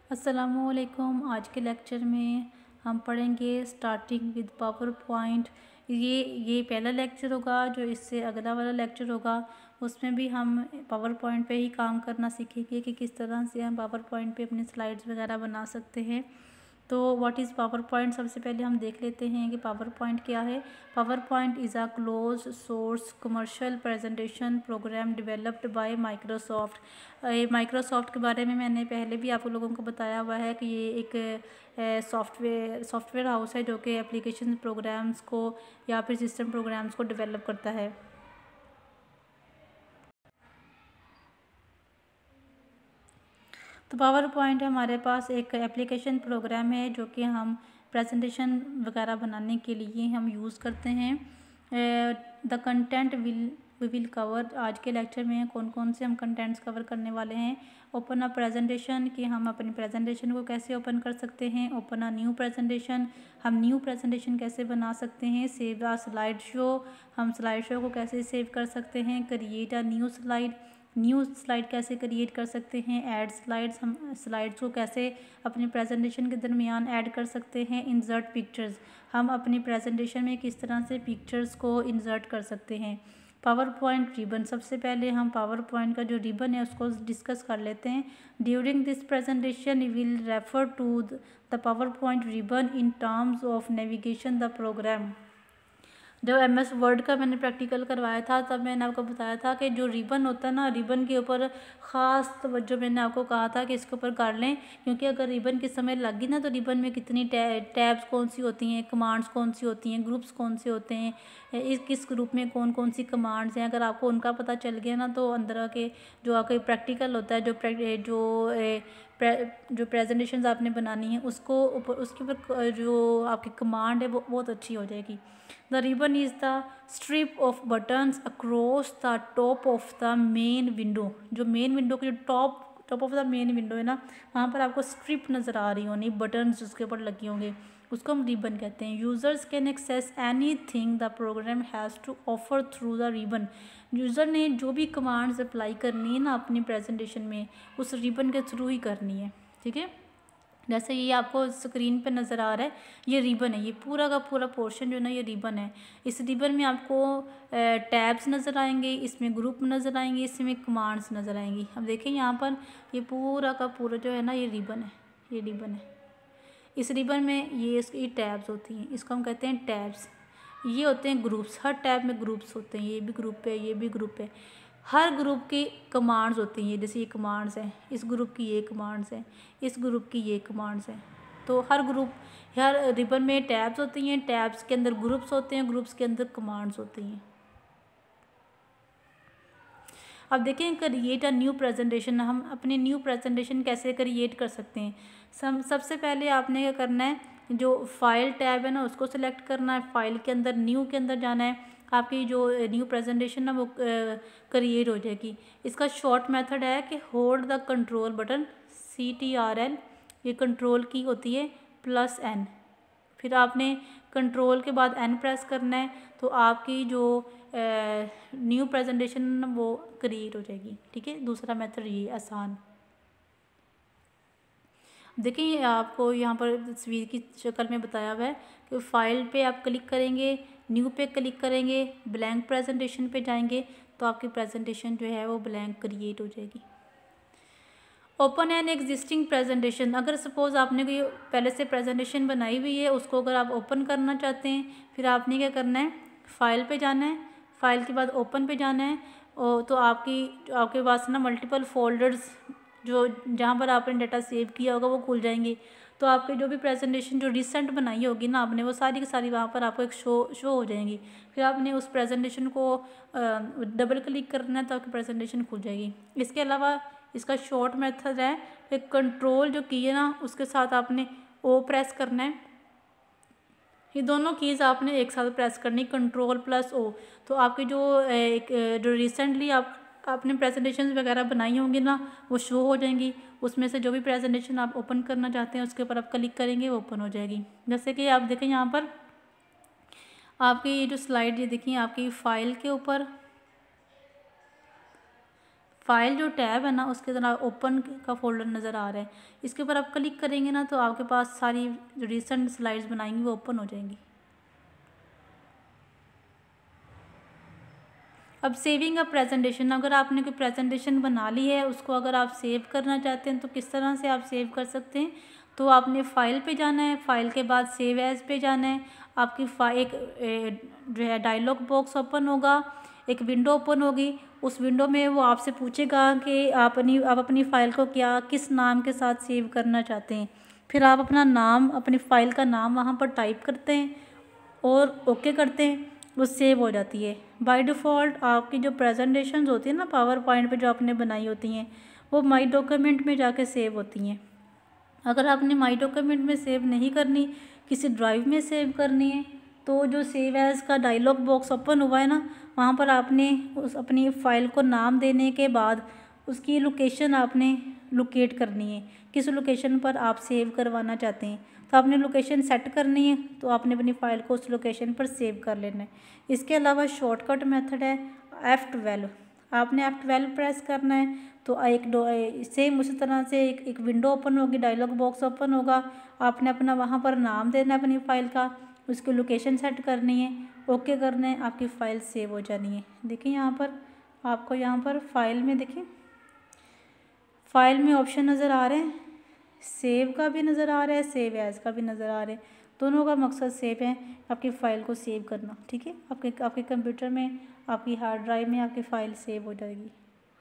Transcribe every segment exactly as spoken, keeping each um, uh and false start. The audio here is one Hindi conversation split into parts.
अस्सलामुअलैकुम। आज के लेक्चर में हम पढ़ेंगे स्टार्टिंग विद पावर पॉइंट। ये ये पहला लेक्चर होगा। जो इससे अगला वाला लेक्चर होगा उसमें भी हम पावर पॉइंट पे ही काम करना सीखेंगे कि किस तरह से हम पावर पॉइंट पे अपनी स्लाइड्स वगैरह बना सकते हैं। तो व्हाट इज़ पावर पॉइंट, सबसे पहले हम देख लेते हैं कि पावर पॉइंट क्या है। PowerPoint is a close source commercial presentation program developed by Microsoft. Microsoft के बारे में मैंने पहले भी आप लोगों को बताया हुआ है कि ये एक सॉफ्टवेयर सॉफ्टवेयर हाउस है जो कि एप्लीकेशन प्रोग्राम्स को या फिर सिस्टम प्रोग्राम्स को डेवलप करता है। तो पावर पॉइंट हमारे पास एक एप्लीकेशन प्रोग्राम है जो कि हम प्रेजेंटेशन वगैरह बनाने के लिए हम यूज़ करते हैं। The content will we will cover, आज के लेक्चर में कौन कौन से हम कंटेंट्स कवर करने वाले हैं। ओपन अ प्रेजेंटेशन, कि हम अपनी प्रेजेंटेशन को कैसे ओपन कर सकते हैं। ओपन अ न्यू प्रेजेंटेशन, हम न्यू प्रेजेंटेशन कैसे बना सकते हैं। सेव अ स्लाइड शो, हम स्लाइड शो को कैसे सेव कर सकते हैं। Create a new slide, new slide कैसे क्रिएट कर सकते हैं। ऐड स्लाइड्स, हम स्लाइड्स को कैसे अपनी प्रेजेंटेशन के दरमियान ऐड कर सकते हैं। इंसर्ट पिक्चर्स, हम अपनी प्रेजेंटेशन में किस तरह से पिक्चर्स को इंसर्ट कर सकते हैं। पावर पॉइंट रिबन, सबसे पहले हम पावर पॉइंट का जो रिबन है उसको डिस्कस कर लेते हैं। During this presentation you will refer to the PowerPoint ribbon in terms of navigation the program. जब एम एस वर्ड का मैंने प्रैक्टिकल करवाया था तब मैंने आपको बताया था कि जो रिबन होता है ना, रिबन के ऊपर ख़ास तवज्जो मैंने आपको कहा था कि इसके ऊपर कर लें, क्योंकि अगर रिबन की समय लगी ना तो रिबन में कितनी टैब्स कौन सी होती हैं, कमांड्स कौन सी होती हैं, ग्रुप्स कौन से होते हैं, इस किस ग्रुप में कौन कौन सी कमांड्स हैं, अगर आपको उनका पता चल गया ना तो अंदर के जो आपके प्रैक्टिकल होता है, जो जो प्रे, जो प्रेजेंटेशंस आपने बनानी है उसको ऊपर उसके ऊपर जो आपकी कमांड है वो बहुत अच्छी हो जाएगी। The ribbon is the strip of buttons across the top of the main window. जो मेन विंडो की जो top top of the main window है ना, वहाँ पर आपको स्ट्रिप नज़र आ रही होनी, बटन्स उसके ऊपर लगे होंगे, उसको हम रिबन कहते हैं। Users can access anything the program has to offer through the ribbon. User ने जो भी कमांड्स अप्लाई करनी है ना अपनी प्रेजेंटेशन में, उस रिबन के थ्रू ही करनी है। ठीक है, जैसे ये आपको स्क्रीन पे नज़र आ रहा है, ये रिबन है, ये पूरा का पूरा पोर्शन जो है ना ये रिबन है। इस रिबन में आपको टैब्स नज़र आएंगे, इसमें ग्रुप नज़र आएंगे, इसमें कमांड्स नज़र आएंगी। अब देखें यहाँ पर ये पूरा का पूरा जो है ना ये रिबन है, ये रिबन है। इस रिबन में ये इसकी टैब्स होती हैं, इसको हम कहते हैं टैब्स। ये होते हैं ग्रुप्स, हर टैब में ग्रुप्स होते हैं, ये भी ग्रुप है, ये भी ग्रुप है। हर ग्रुप की कमांड्स होती हैं, जैसे ये कमांड्स हैं, इस ग्रुप की ये कमांड्स हैं, इस ग्रुप की ये कमांड्स हैं। तो हर ग्रुप, हर रिबन में टैब्स होती हैं, टैब्स के अंदर ग्रुप्स होते हैं, ग्रुप्स के अंदर कमांड्स होती हैं। अब देखें क्रिएट अ न्यू प्रेजेंटेशन, हम अपनी न्यू प्रेजेंटेशन कैसे क्रिएट कर सकते हैं। सब सबसे पहले आपने क्या करना है, जो फाइल टैब है ना उसको सिलेक्ट करना है, फाइल के अंदर न्यू के अंदर जाना है, आपकी जो न्यू प्रेजेंटेशन है वो क्रिएट हो जाएगी। इसका शॉर्ट मेथड है कि hold the control button, C T R N, ये कंट्रोल की होती है, प्लस एन, फिर आपने कंट्रोल के बाद एन प्रेस करना है तो आपकी जो न्यू प्रेजेंटेशन वो क्रिएट हो जाएगी। ठीक है, दूसरा मेथड ये आसान। देखिए आपको यहाँ पर तस्वीर की शक्ल में बताया हुआ है कि फाइल पे आप क्लिक करेंगे, न्यू पे क्लिक करेंगे, ब्लैंक प्रेजेंटेशन पे जाएंगे तो आपकी प्रेजेंटेशन जो है वो ब्लैंक क्रिएट हो जाएगी। ओपन एन एग्जिस्टिंग प्रेजेंटेशन, अगर सपोज़ आपने कोई पहले से प्रेजेंटेशन बनाई हुई है उसको अगर आप ओपन करना चाहते हैं, फिर आपने क्या करना है, फाइल पे जाना है, फाइल के बाद ओपन पे जाना है, और तो आपकी आपके पास ना मल्टीपल फोल्डर्स जो जहाँ पर आपने डाटा सेव किया होगा वो खुल जाएंगे। तो आपकी जो भी प्रेजेंटेशन जो रिसेंट बनाई होगी ना आपने, वो सारी की सारी वहाँ पर आपको एक शो शो हो जाएंगी। फिर आपने उस प्रेजेंटेशन को डबल क्लिक करना है तो आपकी प्रेजेंटेशन खुल जाएगी। इसके अलावा इसका शॉर्ट मेथड है कि कंट्रोल जो की है ना उसके साथ आपने ओ प्रेस करना है, ये दोनों कीज़ आपने एक साथ प्रेस करनी, कंट्रोल प्लस ओ। तो आपकी जो एक जो रिसेंटली आप आपने प्रेजेंटेशन वगैरह बनाई होंगी ना वो शो हो जाएंगी। उसमें से जो भी प्रेजेंटेशन आप ओपन करना चाहते हैं उसके ऊपर आप क्लिक करेंगे वो ओपन हो जाएगी। जैसे कि आप देखें यहाँ पर आपकी ये जो स्लाइड, ये देखिए आपकी फ़ाइल के ऊपर फाइल जो टैब है ना उसके अंदर ओपन का फोल्डर नज़र आ रहा है, इसके ऊपर आप क्लिक करेंगे ना तो आपके पास सारी जो रिसेंट स्लाइड्स बनाएंगी वो ओपन हो जाएंगी। अब सेविंग अ प्रेजेंटेशन, अगर आपने कोई प्रेजेंटेशन बना ली है उसको अगर आप सेव करना चाहते हैं तो किस तरह से आप सेव कर सकते हैं। तो आपने फ़ाइल पे जाना है, फ़ाइल के बाद सेव एज़ पे जाना है। आपकी फ़ाइल एक जो है डायलॉग बॉक्स ओपन होगा, एक विंडो ओपन होगी। उस विंडो में वो आपसे पूछेगा कि आप अपनी आप अपनी फ़ाइल को क्या किस नाम के साथ सेव करना चाहते हैं। फिर आप अपना नाम, अपनी फ़ाइल का नाम वहाँ पर टाइप करते हैं और ओके करते हैं, वो सेव हो जाती है। बाय डिफ़ॉल्ट आपकी जो प्रेजेंटेशंस होती है ना पावर पॉइंट पे जो आपने बनाई होती हैं वो माई डॉक्यूमेंट में जाके सेव होती हैं। अगर आपने माई डॉक्यूमेंट में सेव नहीं करनी, किसी ड्राइव में सेव करनी है, तो जो सेव एज़ का डायलॉग बॉक्स ओपन हुआ है ना वहाँ पर आपने उस अपनी फ़ाइल को नाम देने के बाद उसकी लोकेशन आपने लोकेट करनी है, किस लोकेशन पर आप सेव करवाना चाहते हैं। तो आपने लोकेशन सेट करनी है तो आपने अपनी फ़ाइल को उस लोकेशन पर सेव कर लेना है। इसके अलावा शॉर्टकट मेथड है एफ़ ट्वेल्व, आपने एफ़ ट्वेल्व प्रेस करना है तो एक दो सेम उसी तरह से एक एक विंडो ओपन होगी, डायलॉग बॉक्स ओपन होगा। आपने अपना वहाँ पर नाम देना है अपनी फ़ाइल का, उसकी लोकेशन सेट करनी है, ओके करना है, आपकी फ़ाइल सेव हो जानी है। देखिए यहाँ पर आपको यहाँ पर फ़ाइल में देखिए फ़ाइल में ऑप्शन नज़र आ रहे हैं, सेव का भी नज़र आ रहा है, सेव एज़ का भी नज़र आ रहा है। दोनों का मकसद सेव है, आपकी फ़ाइल को सेव करना। ठीक है, आपके आपके कंप्यूटर में, आपकी हार्ड ड्राइव में आपकी फ़ाइल सेव हो जाएगी।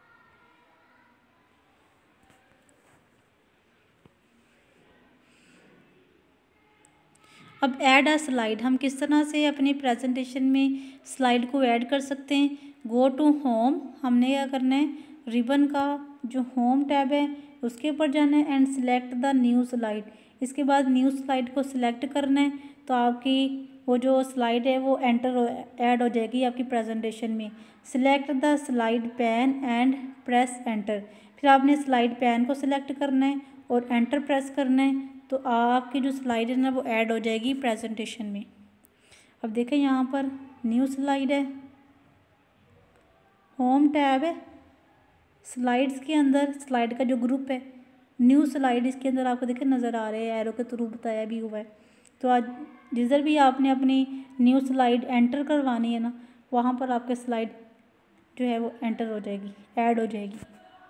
अब ऐड अ स्लाइड, हम किस तरह से अपनी प्रेजेंटेशन में स्लाइड को ऐड कर सकते हैं। गो टू होम, हमने क्या करना है, रिबन का जो होम टैब है उसके ऊपर जाना है and select the new slide. इसके बाद न्यू स्लाइड को सिलेक्ट करना है तो आपकी वो जो स्लाइड है वो एंटर ऐड हो जाएगी आपकी प्रेजेंटेशन में। Select the slide pane and press enter, फिर आपने स्लाइड पैन को सिलेक्ट करना है और एंटर प्रेस करना है तो आपकी जो स्लाइड है ना वो ऐड हो जाएगी प्रेजेंटेशन में। अब देखें यहाँ पर न्यू स्लाइड है, होम टैब है, स्लाइड्स के अंदर स्लाइड का जो ग्रुप है न्यू स्लाइड, इसके अंदर आपको देखें नज़र आ रहे हैं, एरो के थ्रू बताया भी हुआ है। तो आज जिधर भी आपने अपनी न्यू स्लाइड एंटर करवानी है ना वहाँ पर आपके स्लाइड जो है वो एंटर हो जाएगी, ऐड हो जाएगी।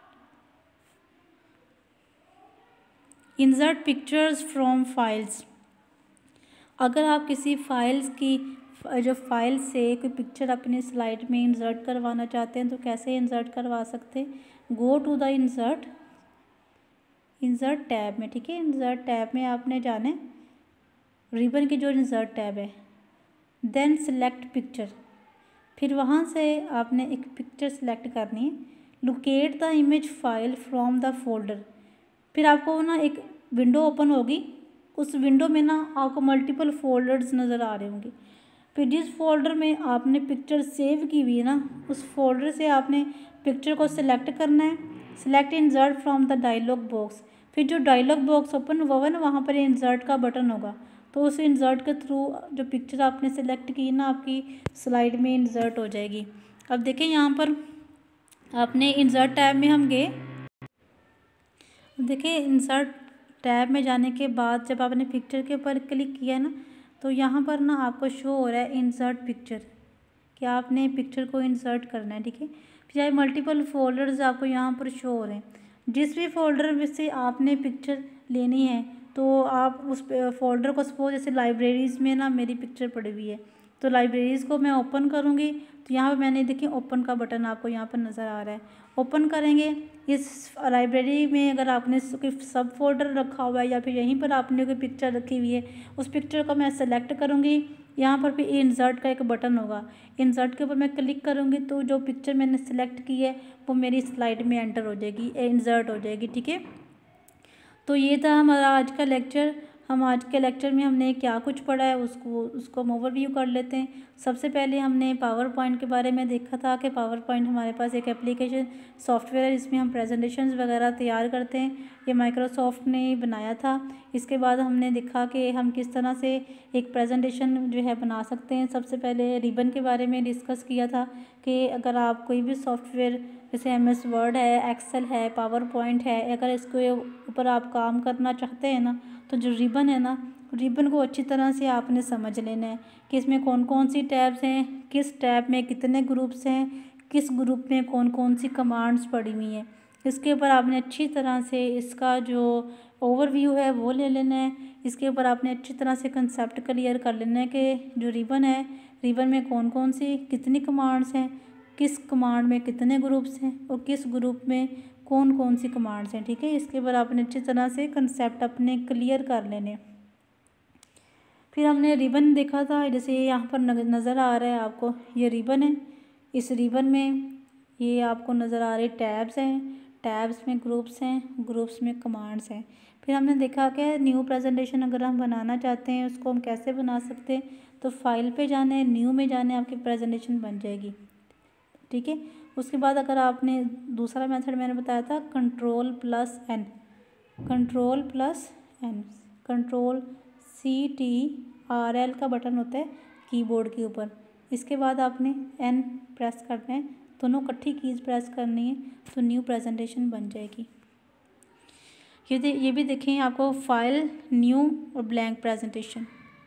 इंसर्ट पिक्चर्स फ्रॉम फाइल्स, अगर आप किसी फाइल्स की जो फाइल से कोई पिक्चर अपनी स्लाइड में इंसर्ट करवाना चाहते हैं तो कैसे इंसर्ट करवा सकते हैं। Go to the insert insert tab में, ठीक है, इंसर्ट टैब में आपने जाने रिबन की जो इंसर्ट टैब है, देन सिलेक्ट पिक्चर, फिर वहाँ से आपने एक पिक्चर सेलेक्ट करनी है। Locate the image file from the folder, फिर आपको ना एक विंडो ओपन होगी, उस विंडो में ना आपको मल्टीपल फोल्डर्स नज़र आ रहे होंगे। फिर जिस फोल्डर में आपने पिक्चर सेव की हुई है ना उस फोल्डर से आपने पिक्चर को सिलेक्ट करना है। Select insert from the dialog box, फिर जो डायलॉग बॉक्स ओपन हुआ है ना वहाँ पर इंसर्ट का बटन होगा तो उस इंसर्ट के थ्रू जो पिक्चर आपने सेलेक्ट की ना आपकी स्लाइड में इंसर्ट हो जाएगी। अब देखें यहाँ पर आपने इंसर्ट टैब में हम गए, देखिए इंसर्ट टैब में जाने के बाद जब आपने पिक्चर के ऊपर क्लिक किया ना तो यहाँ पर ना आपको शो हो रहा है इंसर्ट पिक्चर, कि आपने पिक्चर को इंसर्ट करना है। ठीक है, फिर मल्टीपल फोल्डर्स आपको यहाँ पर शो हो रहे हैं, जिस भी फोल्डर में से आपने पिक्चर लेनी है तो आप उस फोल्डर को, सपोज जैसे लाइब्रेरीज़ में ना मेरी पिक्चर पड़ी हुई है तो लाइब्रेरीज़ को मैं ओपन करूँगी तो यहाँ पे मैंने देखिए ओपन का बटन आपको यहाँ पर नज़र आ रहा है। ओपन करेंगे, इस लाइब्रेरी में अगर आपने कोई सब फोल्डर रखा हुआ है या फिर यहीं पर आपने कोई पिक्चर रखी हुई है उस पिक्चर को मैं सेलेक्ट करूँगी। यहाँ पर भी इंसर्ट का एक बटन होगा, इंसर्ट के ऊपर मैं क्लिक करूँगी तो जो पिक्चर मैंने सेलेक्ट की है वो मेरी स्लाइड में एंटर हो जाएगी, इंसर्ट हो जाएगी। ठीक है, तो ये था हमारा आज का लेक्चर। हम आज के लेक्चर में हमने क्या कुछ पढ़ा है उसको उसको हम ओवरव्यू कर लेते हैं। सबसे पहले हमने पावर पॉइंट के बारे में देखा था कि पावर पॉइंट हमारे पास एक एप्लीकेशन सॉफ्टवेयर है जिसमें हम प्रेजेंटेशंस वगैरह तैयार करते हैं। ये माइक्रोसॉफ्ट ने बनाया था। इसके बाद हमने देखा कि हम किस तरह से एक प्रेजेंटेशन जो है बना सकते हैं। सबसे पहले रिबन के बारे में डिस्कस किया था कि अगर आप कोई भी सॉफ्टवेयर जैसे एम एस वर्ड है, एक्सेल है, पावर पॉइंट है, अगर इसके ऊपर आप काम करना चाहते हैं ना, तो जो रिबन है ना, रिबन को अच्छी तरह से आपने समझ लेना है कि इसमें कौन कौन सी टैब्स हैं, किस टैब में कितने ग्रुप्स हैं, किस ग्रुप में कौन कौन सी कमांड्स पड़ी हुई हैं। इसके ऊपर आपने अच्छी तरह से इसका जो ओवरव्यू है वो ले लेना है। इसके ऊपर आपने अच्छी तरह से कंसेप्ट क्लियर कर लेना है कि जो रिबन है, रिबन में कौन कौन सी कितनी कमांड्स हैं, किस कमांड में कितने ग्रुप्स हैं और किस ग्रुप में कौन कौन सी कमांड्स हैं। ठीक है, इसके ऊपर आपने अच्छी तरह से कंसेप्ट अपने क्लियर कर लेने। फिर हमने रिबन देखा था, जैसे यहाँ पर नज़र आ रहा है आपको, ये रिबन है। इस रिबन में ये आपको नज़र आ रहे टैब्स हैं, टैब्स में ग्रुप्स हैं, ग्रुप्स में कमांड्स हैं। फिर हमने देखा कि न्यू प्रेजेंटेशन अगर हम बनाना चाहते हैं उसको हम कैसे बना सकते हैं, तो फाइल पे जाना है, न्यू में जाना है, आपकी प्रेजेंटेशन बन जाएगी। ठीक है, उसके बाद अगर आपने दूसरा मेथड मैंने बताया था control plus N, control plus N, control C T R L का बटन होता है कीबोर्ड के ऊपर। इसके बाद आपने एन प्रेस करना है, दोनों इकट्ठी कीज़ प्रेस करनी है, तो न्यू प्रेजेंटेशन बन जाएगी। ये दे ये भी देखें आपको फाइल न्यू और blank presentation,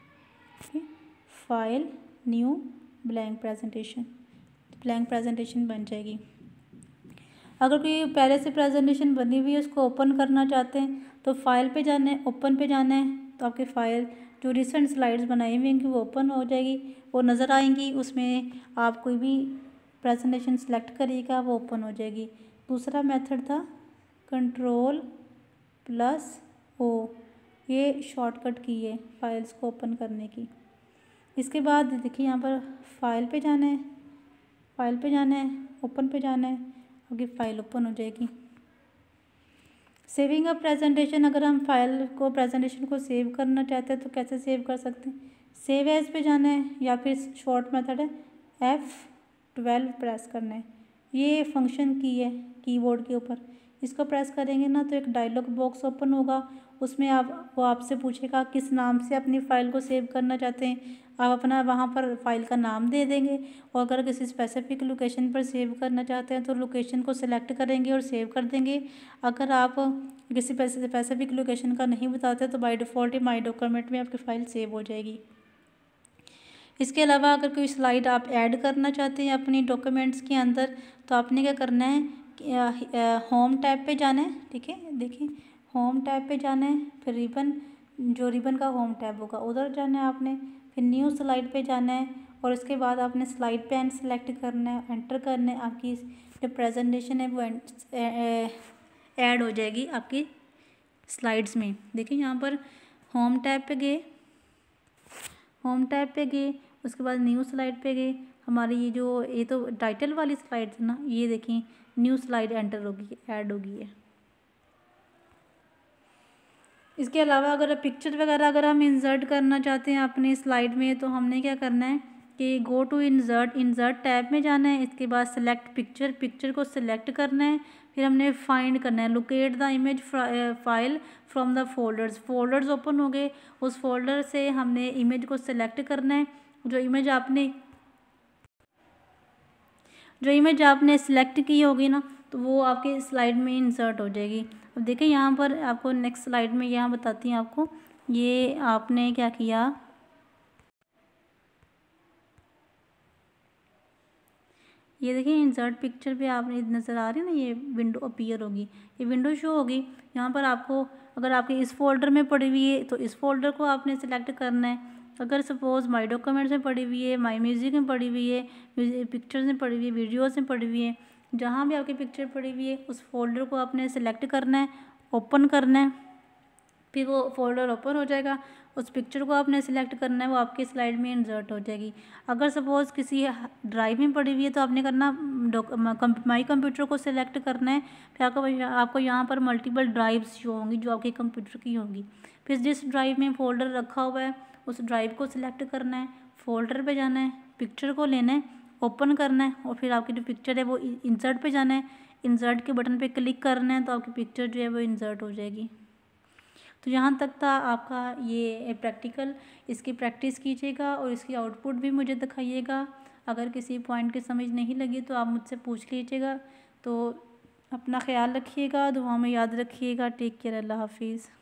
file new blank presentation, blank presentation बन जाएगी। अगर कोई पहले से प्रेजेंटेशन बनी हुई है उसको ओपन करना चाहते हैं तो फाइल पे जाना है, ओपन पे जाना है, तो आपकी फ़ाइल जो रिसेंट स्लाइड्स बनाई हुई होंगी वो ओपन हो जाएगी, वो नज़र आएंगी। उसमें आप कोई भी प्रेजेंटेशन सेलेक्ट करिएगा वो ओपन हो जाएगी। दूसरा मेथड था कंट्रोल प्लस ओ, ये शॉर्टकट की है फाइल्स को ओपन करने की। इसके बाद देखिए यहाँ पर फाइल पे जाना है, फाइल पे जाना है, ओपन पे जाना है, आपकी फ़ाइल ओपन हो जाएगी। सेविंग अ प्रेजेंटेशन, अगर हम फाइल को प्रेजेंटेशन को सेव करना चाहते हैं तो कैसे सेव कर सकते हैं, सेव एज पे जाना है या फिर शॉर्ट मेथड है एफ़ ट्वेल्व प्रेस करना है। ये फंक्शन की है कीबोर्ड के ऊपर, इसको प्रेस करेंगे ना तो एक डायलॉग बॉक्स ओपन होगा, उसमें आप वो आपसे पूछेगा किस नाम से अपनी फ़ाइल को सेव करना चाहते हैं। आप अपना वहाँ पर फाइल का नाम दे देंगे और अगर किसी स्पेसिफिक लोकेशन पर सेव करना चाहते हैं तो लोकेशन को सिलेक्ट करेंगे और सेव कर देंगे। अगर आप किसी स्पेसिफिक लोकेशन का नहीं बताते तो बाय डिफ़ॉल्ट ही माई डॉक्यूमेंट में आपकी फ़ाइल सेव हो जाएगी। इसके अलावा अगर कोई स्लाइड आप ऐड करना चाहते हैं अपनी डॉक्यूमेंट्स के अंदर तो आपने क्या करना है, होम टैब पे जाना है। ठीक है, देखिए होम टैब पे जाना है, फिर रिबन जो रिबन का होम टैब होगा उधर जाना है आपने, फिर न्यू स्लाइड पे जाना है और उसके बाद आपने स्लाइड पैन सेलेक्ट करना है, एंटर करना है, आपकी जो प्रेजेंटेशन है वो ऐड हो जाएगी आपकी स्लाइड्स में। देखिए यहाँ पर होम टैब पे गए, होम टैब पे गए, उसके बाद न्यू स्लाइड पे गए, हमारी ये जो ये तो टाइटल वाली स्लाइड है ना, ये देखिए न्यू स्लाइड एंटर होगी, ऐड होगी है। इसके अलावा अगर पिक्चर वगैरह अगर हम इंसर्ट करना चाहते हैं अपनी स्लाइड में तो हमने क्या करना है कि go to insert, insert tab में जाना है, इसके बाद सेलेक्ट पिक्चर, पिक्चर को सिलेक्ट करना है, फिर हमने फाइंड करना है locate the image file from the folders, folders open हो गए, उस फोल्डर से हमने इमेज को सिलेक्ट करना है। जो इमेज आपने जो इमेज आपने सेलेक्ट की होगी ना तो वो आपके स्लाइड में इंसर्ट हो जाएगी। अब देखिए यहाँ पर आपको नेक्स्ट स्लाइड में यहाँ बताती हैं आपको, ये आपने क्या किया, ये देखिए इंसर्ट पिक्चर पे आपने नज़र आ रही है ना, ये विंडो अपीयर होगी, ये विंडो शो होगी। यहाँ पर आपको अगर आपके इस फोल्डर में पड़ी हुई है तो इस फोल्डर को आपने सेलेक्ट करना है। अगर सपोज़ माई डॉक्यूमेंट्स में पड़ी हुई है, माई म्यूज़िक में पड़ी हुई है, पिक्चर्स में पड़ी हुई है, वीडियोज़ में पड़ी हुई है, जहाँ भी आपकी पिक्चर पड़ी हुई है उस फोल्डर को आपने सेलेक्ट करना है, ओपन करना है। फिर वो फोल्डर ओपन हो जाएगा, उस पिक्चर को आपने सिलेक्ट करना है, वो आपकी स्लाइड में इंसर्ट हो जाएगी। अगर सपोज़ किसी ड्राइव में पड़ी हुई है तो आपने करना माई कंप्यूटर को सिलेक्ट करना है, फिर आपको आपको यहाँ पर मल्टीपल ड्राइव्स शो होंगी जो आपके कंप्यूटर की होंगी। फिर जिस ड्राइव में फ़ोल्डर रखा हुआ है उस ड्राइव को सिलेक्ट करना है, फ़ोल्डर पे जाना है, पिक्चर को लेना है, ओपन करना है और फिर आपकी जो पिक्चर है वो इंसर्ट पे जाना है, इंसर्ट के बटन पे क्लिक करना है तो आपकी पिक्चर जो है वो इंसर्ट हो जाएगी। तो यहाँ तक था आपका ये प्रैक्टिकल, इसकी प्रैक्टिस कीजिएगा और इसकी आउटपुट भी मुझे दिखाइएगा। अगर किसी पॉइंट की समझ नहीं लगी तो आप मुझसे पूछ लीजिएगा। तो अपना ख्याल रखिएगा, दुआ में याद रखिएगा। टेक केयर, अल्लाह हाफिज़।